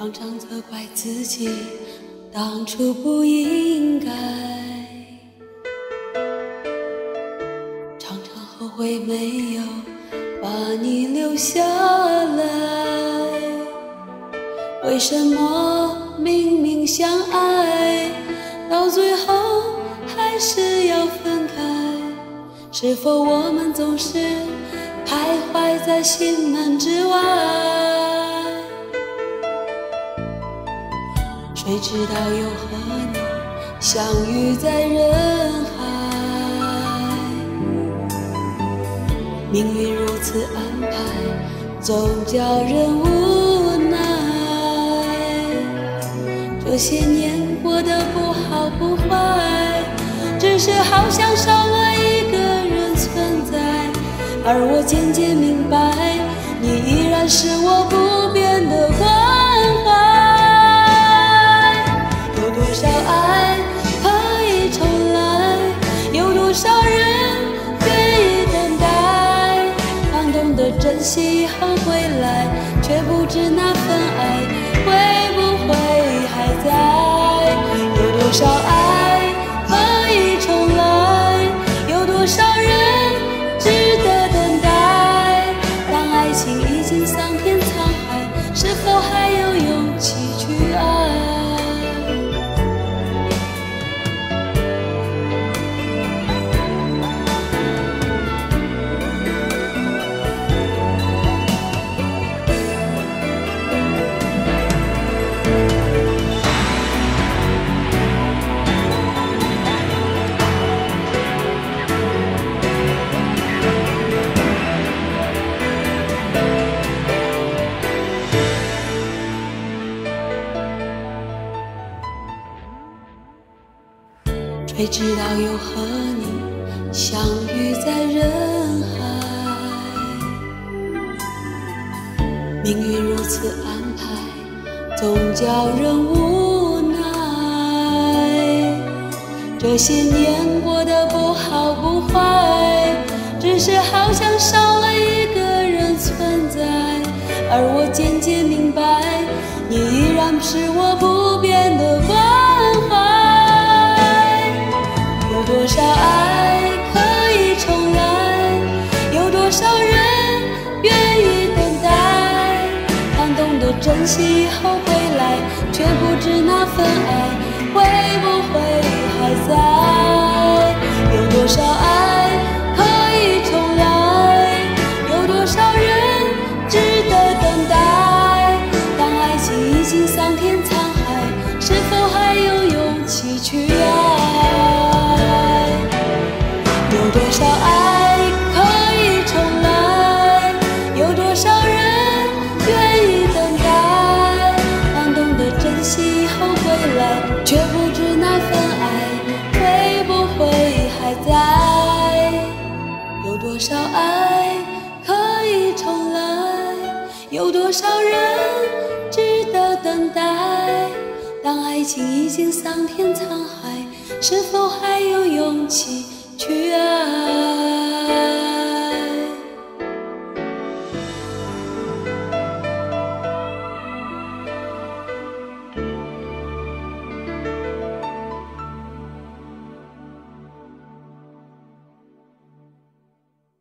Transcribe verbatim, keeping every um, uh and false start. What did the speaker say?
常常责怪自己当初不应该，常常后悔没有把你留下来。为什么明明相爱，到最后还是要分开？是否我们总是徘徊在心门之外？谁知道又和你相遇在人海，命运如此安排，总叫人无奈。这些年过得不好不坏，只是好像少了一个人存在。而我渐渐明白，你依然是我不变的关怀。有多少爱可以重来，有多少人愿意等待，当懂得珍惜以后回来，却不知那份爱会不会还在。有多少爱可以重来，有多少人值得等待，当爱情已经桑田沧海，是否还有勇气去爱？谁知道又和你相遇在人海，命运如此安排，总叫人无奈。这些年过得不好不坏，只是好像少了一个人存在。而我渐渐明白，你依然是我不变的关怀。有多少爱可以重来，有多少人愿意等待，当懂得珍惜以后回来，却不知那份爱会不会还在。有多少爱可以重来，有多少人值得等待，当爱情已经桑田沧海，是否还有勇气去爱？有多少爱可以重来，有多少人愿意等待，当懂得珍惜以后回来，却不知那份爱会不会还在。有多少爱可以重来，有多少人值得等待，当爱情已经桑田沧海，是否还有勇气去爱？